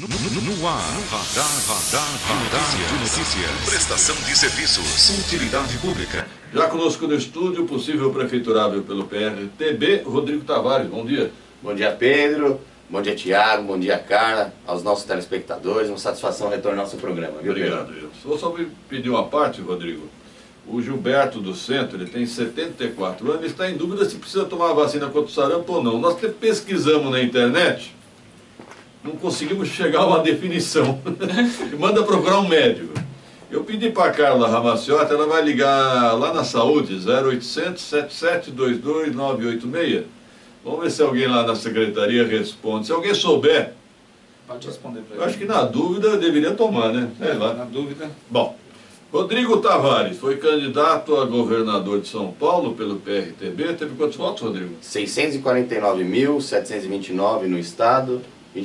No ar, radar de notícias. Prestação de serviços. Utilidade pública. Já conosco no estúdio, possível prefeiturável pelo PRTB, Rodrigo Tavares. Bom dia. Bom dia, Pedro. Bom dia, Tiago. Bom dia, Carla. Aos nossos telespectadores. Uma satisfação retornar ao seu programa. Viu, obrigado, Pedro? Vou só me pedir uma parte, Rodrigo. O Gilberto do Centro, ele tem 74 anos, está em dúvida se precisa tomar a vacina contra o sarampo ou não. Nós pesquisamos na internet, não conseguimos chegar a uma definição. Manda procurar um médico. Eu pedi para a Carla Ramaciotti, ela vai ligar lá na Saúde, 0800 7722 986. Vamos ver se alguém lá na secretaria responde. Se alguém souber, pode responder para ele. Eu acho que na dúvida eu deveria tomar, né? Sei lá. Na dúvida. Bom, Rodrigo Tavares foi candidato a governador de São Paulo pelo PRTB. Teve quantos votos, Rodrigo? 649.729 no estado,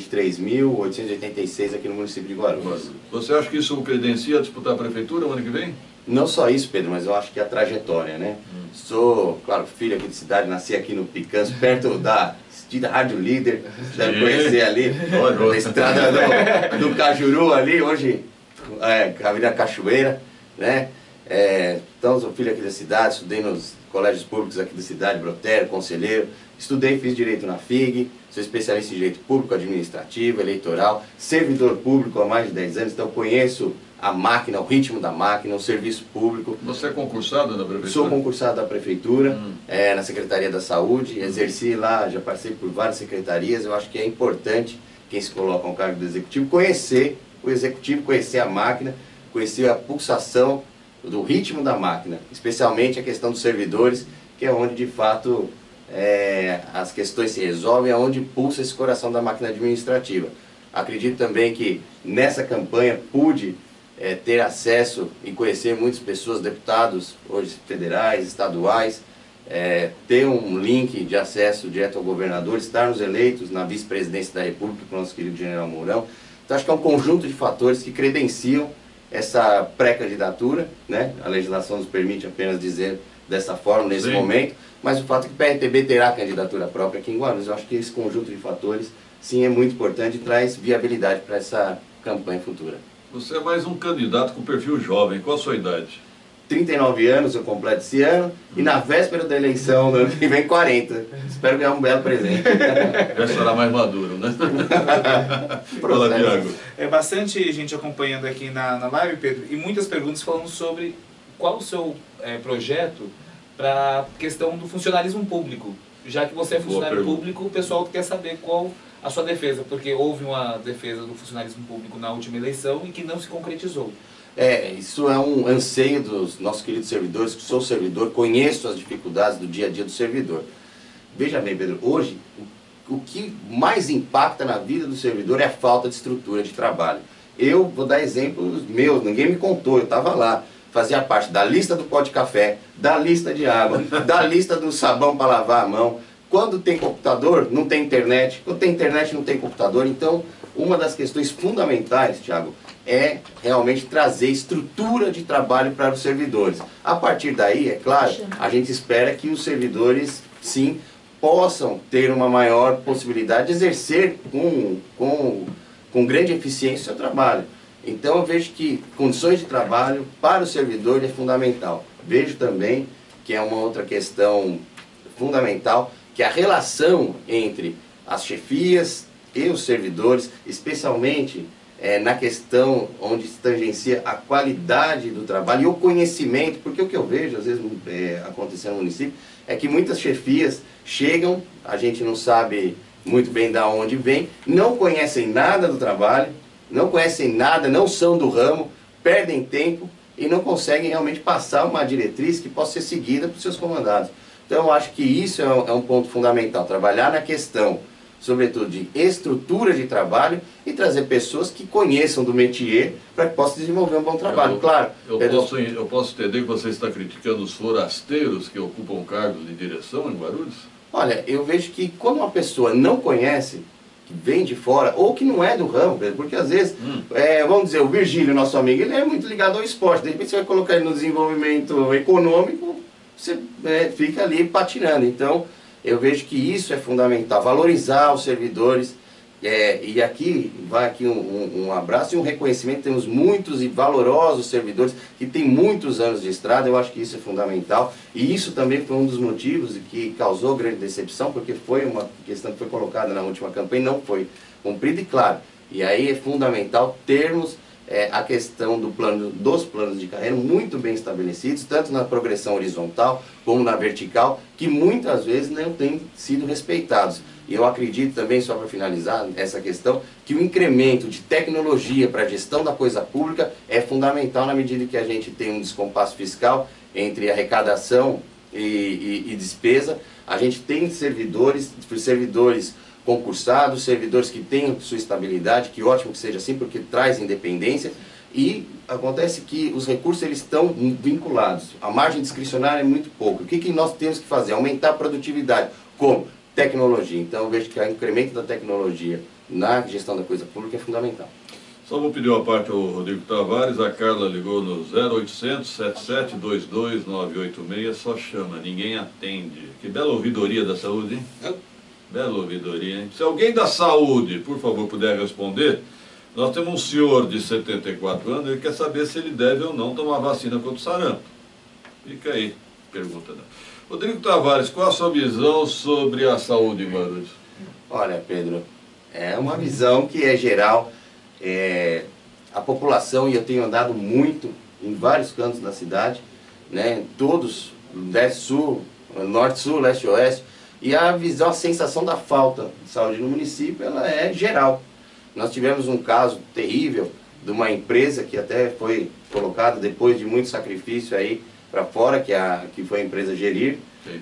23.886 aqui no município de Guarulhos. Você acha que isso o credencia a disputar a prefeitura no ano que vem? Não só isso, Pedro, mas eu acho que a trajetória, né? Sou, claro, filho aqui de cidade, nasci aqui no Picanço, perto da Rádio Líder, deve conhecer ali, na estrada do Cajuru ali, hoje é Avenida Cachoeira, né? Então, sou filho aqui da cidade, estudei nos colégios públicos aqui da cidade, Brotério, Conselheiro, estudei, fiz Direito na FIG, sou especialista em Direito Público, Administrativo, Eleitoral, servidor público há mais de 10 anos, então conheço a máquina, o ritmo da máquina, o serviço público. Você é concursado da prefeitura? Sou concursado da prefeitura, na Secretaria da Saúde, exerci lá, já passei por várias secretarias. Eu acho que é importante quem se coloca no cargo do executivo conhecer o executivo, conhecer a máquina, conhecer a pulsação do ritmo da máquina, especialmente a questão dos servidores, que é onde de fato as questões se resolvem, é onde pulsa esse coração da máquina administrativa. Acredito também que nessa campanha pude ter acesso e conhecer muitas pessoas, deputados, hoje federais, estaduais, ter um link de acesso direto ao governador, estarmos eleitos na vice-presidência da República com o nosso querido general Mourão. Então acho que é um conjunto de fatores que credenciam essa pré-candidatura, né? A legislação nos permite apenas dizer dessa forma nesse momento, mas o fato é que o PRTB terá candidatura própria aqui em Guarulhos, eu acho que esse conjunto de fatores sim é muito importante e traz viabilidade para essa campanha futura. Você é mais um candidato com perfil jovem. Qual a sua idade? 39 anos eu completo esse ano e na véspera da eleição do ano que vem 40. Espero ganhar um belo presente. Já será mais maduro, né? Fala, Tiago. É bastante gente acompanhando aqui na live, Pedro, e muitas perguntas falando sobre qual o seu projeto para a questão do funcionalismo público. Já que você é funcionário público, o pessoal quer saber qual a sua defesa, porque houve uma defesa do funcionalismo público na última eleição e que não se concretizou. Isso é um anseio dos nossos queridos servidores, que sou servidor, conheço as dificuldades do dia a dia do servidor. Veja bem, Pedro, hoje o que mais impacta na vida do servidor é a falta de estrutura de trabalho. Eu vou dar exemplos meus, ninguém me contou, eu estava lá. Fazia parte da lista do pó de café, da lista de água, da lista do sabão para lavar a mão. Quando tem computador, não tem internet. Quando tem internet, não tem computador. Então, uma das questões fundamentais, Tiago, é realmente trazer estrutura de trabalho para os servidores. A partir daí, é claro, a gente espera que os servidores, sim, possam ter uma maior possibilidade de exercer com grande eficiência o seu trabalho. Então eu vejo que condições de trabalho para o servidor é fundamental. Vejo também que é uma outra questão fundamental, que é a relação entre as chefias e os servidores, especialmente na questão onde se tangencia a qualidade do trabalho e o conhecimento, porque o que eu vejo às vezes acontecendo no município é que muitas chefias chegam, a gente não sabe muito bem de onde vem, não conhecem nada do trabalho, não conhecem nada, não são do ramo, perdem tempo e não conseguem realmente passar uma diretriz que possa ser seguida por seus comandados. Então eu acho que isso é um ponto fundamental, trabalhar na questão, sobretudo, de estrutura de trabalho e trazer pessoas que conheçam do métier para que possam desenvolver um bom trabalho. Claro, eu posso entender que você está criticando os forasteiros que ocupam cargos de direção em Guarulhos? Olha, eu vejo que quando uma pessoa não conhece, que vem de fora, ou que não é do ramo, Pedro, porque às vezes, vamos dizer, o Virgílio, nosso amigo, ele é muito ligado ao esporte, de repente você vai colocar ele no desenvolvimento econômico, você fica ali patinando. Então, eu vejo que isso é fundamental, valorizar os servidores, E aqui vai aqui um abraço e um reconhecimento. Temos muitos e valorosos servidores que têm muitos anos de estrada. Eu acho que isso é fundamental. E isso também foi um dos motivos que causou grande decepção, porque foi uma questão que foi colocada na última campanha e não foi cumprida. E claro, e aí é fundamental termos a questão dos planos de carreira muito bem estabelecidos, tanto na progressão horizontal como na vertical, que muitas vezes não têm sido respeitados. E eu acredito também, só para finalizar essa questão, que o incremento de tecnologia para a gestão da coisa pública é fundamental na medida que a gente tem um descompasso fiscal entre arrecadação e despesa. A gente tem servidores concursados, servidores que têm sua estabilidade, que ótimo que seja assim, porque traz independência. E acontece que os recursos eles estão vinculados. A margem discricionária é muito pouco. O que nós temos que fazer? Aumentar a produtividade. Como? Tecnologia. Então eu vejo que o incremento da tecnologia na gestão da coisa pública é fundamental. Só vou pedir uma parte ao Rodrigo Tavares. A Carla ligou no 0800 7722 986. Só chama, ninguém atende. Que bela ouvidoria da saúde, hein? Bela ouvidoria, hein? Se alguém da saúde, por favor, puder responder. Nós temos um senhor de 74 anos, ele quer saber se ele deve ou não tomar vacina contra o sarampo. Fica aí, pergunta. Rodrigo Tavares, qual a sua visão sobre a saúde em Guarulhos? Olha, Pedro, é uma visão que é geral. A população, e eu tenho andado muito em vários cantos da cidade, né, todos, leste-sul, norte-sul, leste-oeste, e a visão, a sensação da falta de saúde no município, ela é geral. Nós tivemos um caso terrível de uma empresa que até foi colocada depois de muito sacrifício aí para fora, que foi a empresa Gerir,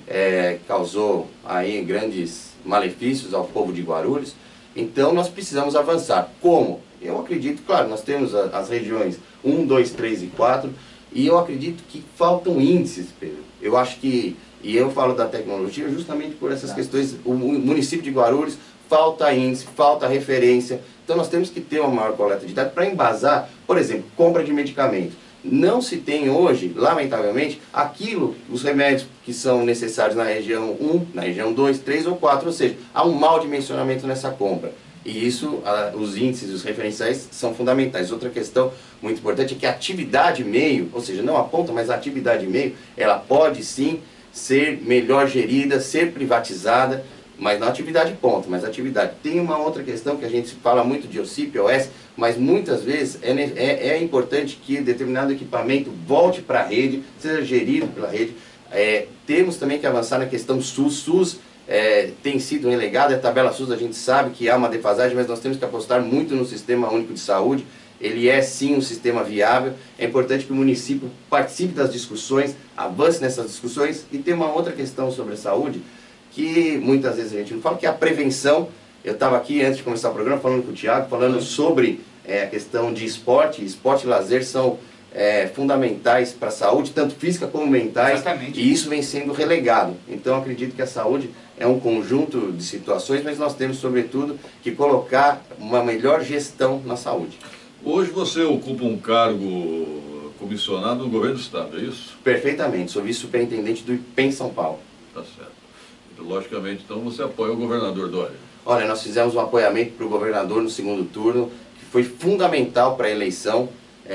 causou aí grandes malefícios ao povo de Guarulhos. Então nós precisamos avançar. Como? Eu acredito, claro, nós temos as regiões 1, 2, 3 e 4, e eu acredito que faltam índices, Pedro. Eu acho que, e eu falo da tecnologia justamente por essas questões, o município de Guarulhos falta índice, falta referência. Então nós temos que ter uma maior coleta de dados para embasar, por exemplo, compra de medicamentos. Não se tem hoje, lamentavelmente, os remédios que são necessários na região 1, na região 2, 3 ou 4, ou seja, há um mau dimensionamento nessa compra. E isso, os índices, os referenciais são fundamentais. Outra questão muito importante é que a atividade meio, ou seja, não a ponta, mas a atividade meio, ela pode sim ser melhor gerida, ser privatizada, mas não atividade ponta, mas atividade. Tem uma outra questão que a gente fala muito de OCIP, OS, mas muitas vezes é importante que determinado equipamento volte para a rede, seja gerido pela rede. Temos também que avançar na questão SUS. SUS tem sido relegado, a tabela SUS a gente sabe que há uma defasagem, mas nós temos que apostar muito no Sistema Único de Saúde. Ele é sim um sistema viável, é importante que o município participe das discussões, avance nessas discussões. E tem uma outra questão sobre a saúde, que muitas vezes a gente não fala, que é a prevenção. Eu estava aqui antes de começar o programa falando com o Thiago, falando sobre a questão de esporte e lazer são fundamentais para a saúde, tanto física como mentais. Exatamente. E isso vem sendo relegado. Então acredito que a saúde é um conjunto de situações, mas nós temos sobretudo que colocar uma melhor gestão na saúde. Hoje você ocupa um cargo comissionado no governo do estado, é isso? Perfeitamente, sou vice-superintendente do IPEM São Paulo. Tá certo. Logicamente, então, você apoia o governador Dória. Olha, nós fizemos um apoiamento para o governador no segundo turno, que foi fundamental para a eleição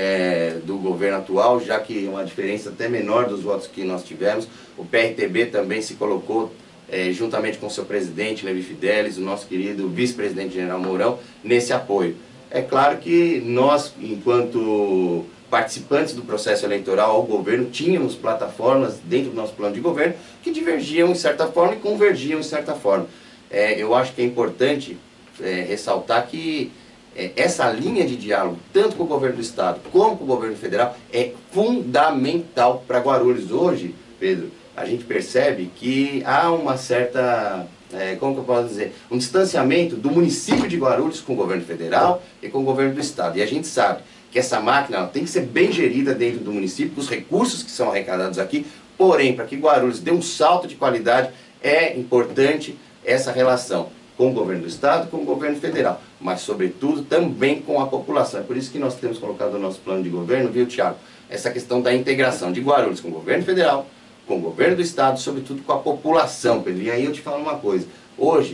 do governo atual, já que é uma diferença até menor dos votos que nós tivemos. O PRTB também se colocou, juntamente com o seu presidente, Levi Fidelis, o nosso querido vice-presidente general Mourão, nesse apoio. É claro que nós, enquanto participantes do processo eleitoral ao governo, tínhamos plataformas dentro do nosso plano de governo que divergiam em certa forma e convergiam em certa forma. Eu acho que é importante ressaltar que essa linha de diálogo, tanto com o governo do estado como com o governo federal, é fundamental para Guarulhos. Hoje, Pedro, a gente percebe que há uma certa, como que eu posso dizer, um distanciamento do município de Guarulhos com o governo federal e com o governo do estado. E a gente sabe que essa máquina tem que ser bem gerida dentro do município, com os recursos que são arrecadados aqui. Porém, para que Guarulhos dê um salto de qualidade, é importante essa relação com o governo do estado, com o governo federal, mas sobretudo também com a população. É por isso que nós temos colocado no nosso plano de governo, viu, Thiago, essa questão da integração de Guarulhos com o governo federal, com o governo do estado, sobretudo com a população, Pedro. E aí eu te falo uma coisa, hoje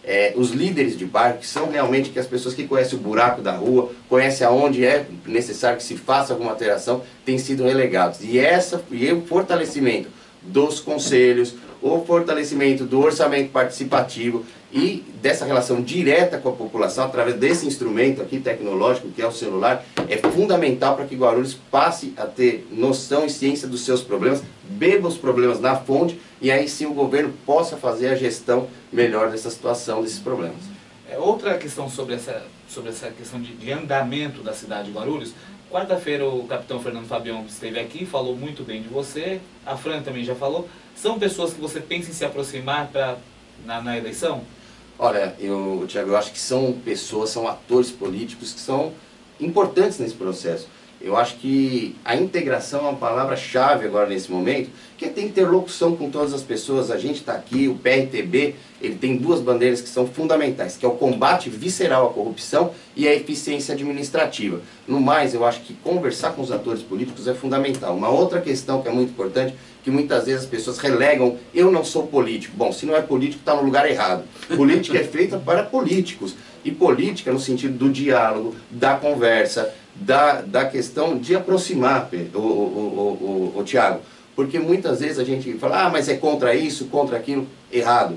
os líderes de bairro, que são realmente as pessoas que conhecem o buraco da rua, conhecem aonde é necessário que se faça alguma alteração, têm sido relegados. E o fortalecimento dos conselhos, o fortalecimento do orçamento participativo e dessa relação direta com a população, através desse instrumento aqui tecnológico, que é o celular, é fundamental para que Guarulhos passe a ter noção e ciência dos seus problemas, beba os problemas na fonte, e aí sim o governo possa fazer a gestão melhor dessa situação, desses problemas. Outra questão sobre essa questão de andamento da cidade de Guarulhos. Quarta-feira o capitão Fernando Fabião esteve aqui, falou muito bem de você, a Fran também já falou. São pessoas que você pensa em se aproximar na eleição? Olha, Thiago, eu acho que são pessoas, são atores políticos que são importantes nesse processo. Eu acho que a integração é uma palavra-chave agora nesse momento, que tem interlocução com todas as pessoas. A gente está aqui, o PRTB, ele tem duas bandeiras que são fundamentais, que é o combate visceral à corrupção e a eficiência administrativa. No mais, eu acho que conversar com os atores políticos é fundamental. Uma outra questão que é muito importante, que muitas vezes as pessoas relegam, eu não sou político. Bom, se não é político, está no lugar errado. Política é feita para políticos. E política no sentido do diálogo, da conversa, da questão de aproximar, o Thiago. Porque muitas vezes a gente fala, mas é contra isso, contra aquilo. Errado.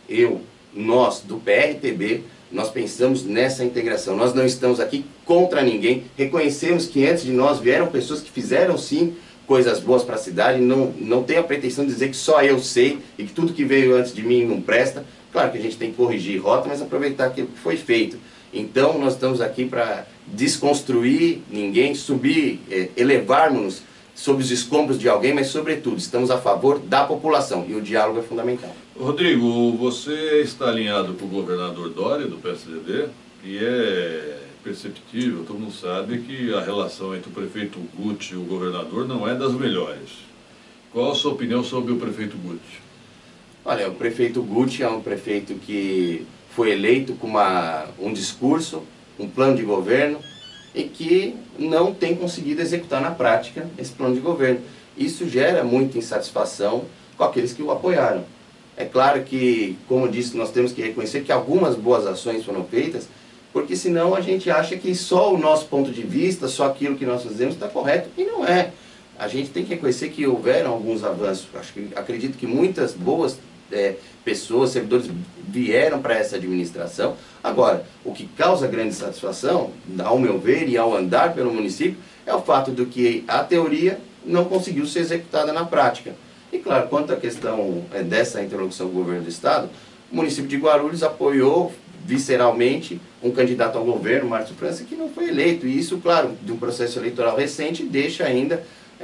Nós do PRTB, nós pensamos nessa integração. Nós não estamos aqui contra ninguém. Reconhecemos que antes de nós vieram pessoas que fizeram sim coisas boas para a cidade. Não tenho a pretensão de dizer que só eu sei e que tudo que veio antes de mim não presta. Claro que a gente tem que corrigir rota, mas aproveitar aquilo que foi feito. Então nós estamos aqui para desconstruir ninguém, subir, elevarmos-nos sob os escombros de alguém, mas sobretudo estamos a favor da população e o diálogo é fundamental. Rodrigo, você está alinhado com o governador Dória do PSDB e é perceptível, todo mundo sabe que a relação entre o prefeito Guti e o governador não é das melhores. Qual a sua opinião sobre o prefeito Guti? Olha, o prefeito Guti é um prefeito que foi eleito com um discurso, um plano de governo e que não tem conseguido executar na prática esse plano de governo. Isso gera muita insatisfação com aqueles que o apoiaram. É claro que, como eu disse, nós temos que reconhecer que algumas boas ações foram feitas, porque senão a gente acha que só o nosso ponto de vista, só aquilo que nós fazemos está correto, e não é. A gente tem que reconhecer que houveram alguns avanços. Acredito que muitas boas pessoas, servidores vieram para essa administração. Agora, o que causa grande satisfação, ao meu ver e ao andar pelo município, é o fato de que a teoria não conseguiu ser executada na prática. E claro, quanto à questão dessa interlocução com o governo do estado, o município de Guarulhos apoiou visceralmente um candidato ao governo, Márcio França, que não foi eleito. E isso, claro, de um processo eleitoral recente, deixa ainda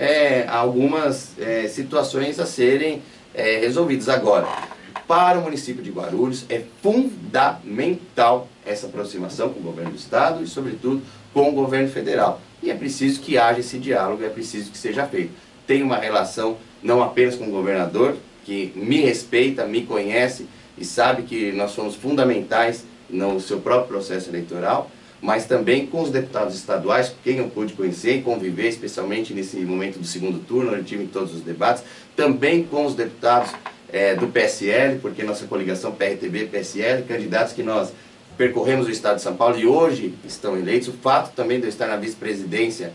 algumas situações a serem resolvidas. Agora, para o município de Guarulhos é fundamental essa aproximação com o governo do estado e, sobretudo, com o governo federal. E é preciso que haja esse diálogo, é preciso que seja feito. Tem uma relação não apenas com o governador, que me respeita, me conhece e sabe que nós somos fundamentais no seu próprio processo eleitoral, mas também com os deputados estaduais, com quem eu pude conhecer e conviver, especialmente nesse momento do segundo turno, onde eu tive em todos os debates, também com os deputados do PSL, porque nossa coligação PRTB-PSL, candidatos que nós percorremos o estado de São Paulo e hoje estão eleitos. O fato também de eu estar na vice-presidência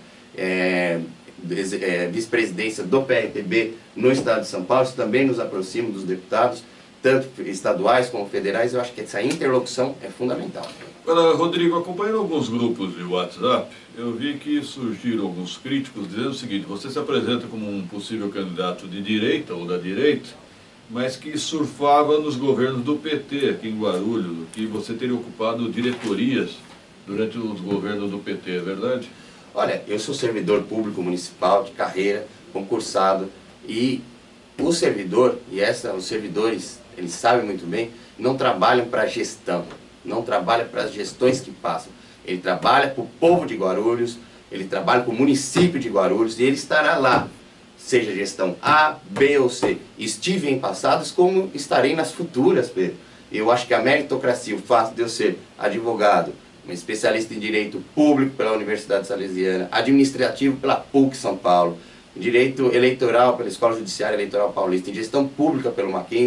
do PRTB no estado de São Paulo, isso também nos aproxima dos deputados, tanto estaduais como federais. Eu acho que essa interlocução é fundamental. Agora, Rodrigo, acompanhando alguns grupos de WhatsApp, eu vi que surgiram alguns críticos dizendo o seguinte: você se apresenta como um possível candidato de direita ou da direita, mas que surfava nos governos do PT aqui em Guarulhos, que você teria ocupado diretorias durante os governos do PT, é verdade? Olha, eu sou servidor público municipal de carreira, concursado, e o servidor, os servidores, eles sabem muito bem, não trabalham para a gestão, não trabalham para as gestões que passam. Ele trabalha para o povo de Guarulhos, ele trabalha para o município de Guarulhos e ele estará lá, seja gestão A, B ou C. Estive em passados como estarei nas futuras, Pedro. Eu acho que a meritocracia, o fato de eu ser advogado, um especialista em direito público pela Universidade Salesiana, administrativo pela PUC São Paulo, direito eleitoral pela Escola Judiciária Eleitoral Paulista, em gestão pública pelo Mackenzie,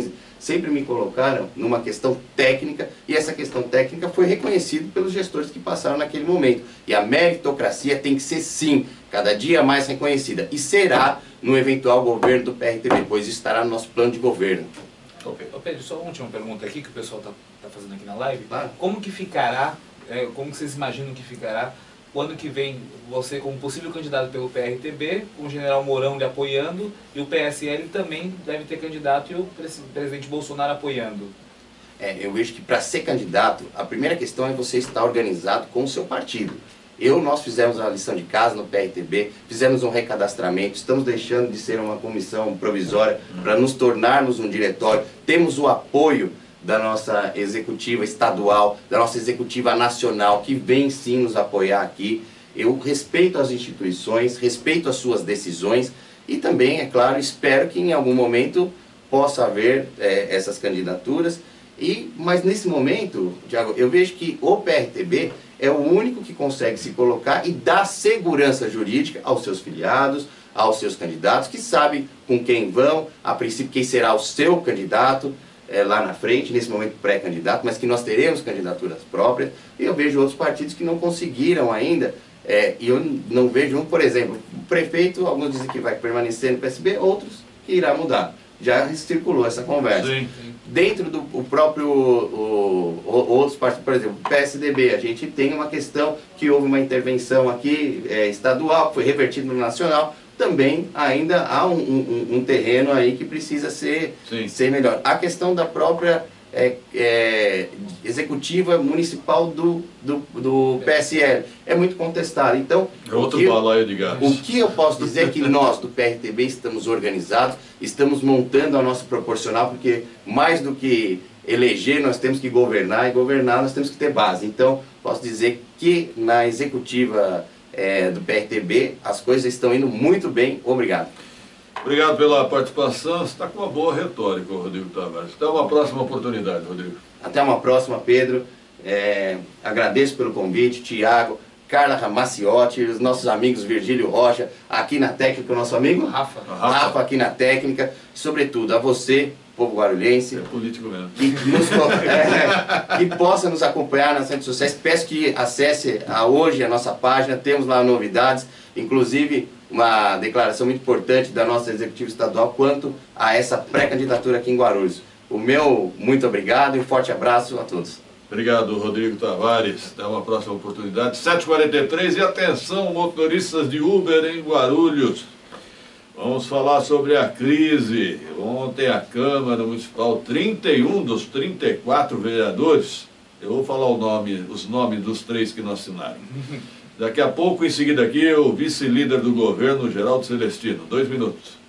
sempre me colocaram numa questão técnica, e essa questão técnica foi reconhecida pelos gestores que passaram naquele momento. E a meritocracia tem que ser, sim, cada dia mais reconhecida, e será no eventual governo do PRTB, pois isso estará no nosso plano de governo. Ok. Ô Pedro, só uma última pergunta aqui que o pessoal tá fazendo aqui na live. Claro. Como que ficará, como que vocês imaginam que ficará o ano que vem, você como possível candidato pelo PRTB, com o general Mourão lhe apoiando, e o PSL também deve ter candidato e o presidente Bolsonaro apoiando? Eu vejo que para ser candidato, a primeira questão é você estar organizado com o seu partido. Nós fizemos a lição de casa no PRTB, fizemos um recadastramento, estamos deixando de ser uma comissão provisória para nos tornarmos um diretório, temos o apoio da nossa executiva estadual, da nossa executiva nacional, que vem sim nos apoiar aqui. Eu respeito as instituições, respeito as suas decisões e também, é claro, espero que em algum momento possa haver essas candidaturas. Mas nesse momento, Thiago, eu vejo que o PRTB é o único que consegue se colocar e dar segurança jurídica aos seus filiados, aos seus candidatos, que sabem com quem vão, a princípio quem será o seu candidato, lá na frente, nesse momento pré-candidato, mas que nós teremos candidaturas próprias, e eu vejo outros partidos que não conseguiram ainda, e eu não vejo por exemplo, o prefeito, alguns dizem que vai permanecer no PSB, outros que irá mudar. Já circulou essa conversa. Sim. Dentro do próprio, outros partidos, por exemplo, o PSDB, a gente tem uma questão que houve uma intervenção aqui estadual, que foi revertida no nacional, também ainda há um terreno aí que precisa ser melhor. A questão da própria executiva municipal do PSL é muito contestada. Então, outro balaio de gás. O que eu posso dizer é que nós do PRTB estamos organizados, estamos montando a nossa proporcional, porque mais do que eleger nós temos que governar, e governar nós temos que ter base. Então, posso dizer que na executiva do PRTB as coisas estão indo muito bem. Obrigado. Obrigado pela participação. Você está com uma boa retórica, Rodrigo Tavares. Até uma próxima oportunidade, Rodrigo. Até uma próxima, Pedro. Agradeço pelo convite, Tiago, Carla Ramaciotti, os nossos amigos Virgílio Rocha, aqui na técnica, o nosso amigo Rafa aqui na técnica, e sobretudo a você, povo guarulhense. É político mesmo. Que possa nos acompanhar nas redes sociais. Peço que acesse hoje a nossa página, temos lá novidades, inclusive uma declaração muito importante da nossa executiva estadual quanto a essa pré-candidatura aqui em Guarulhos. O meu muito obrigado e um forte abraço a todos. Obrigado, Rodrigo Tavares. Até uma próxima oportunidade. 7h43 e atenção, motoristas de Uber em Guarulhos. Vamos falar sobre a crise. Ontem a Câmara Municipal, 31 dos 34 vereadores, eu vou falar os nomes dos 3 que não assinaram. Daqui a pouco, em seguida aqui, o vice-líder do governo, Geraldo Celestino. 2 minutos.